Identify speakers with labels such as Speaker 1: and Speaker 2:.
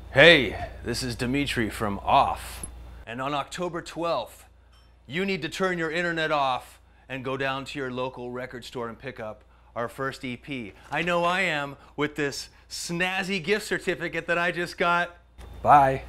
Speaker 1: Hey, this is Dimitri from Off. And on October 12th, you need to turn your internet off and go down to your local record store and pick up our first EP. I know I am, with this snazzy gift certificate that I just got. Bye.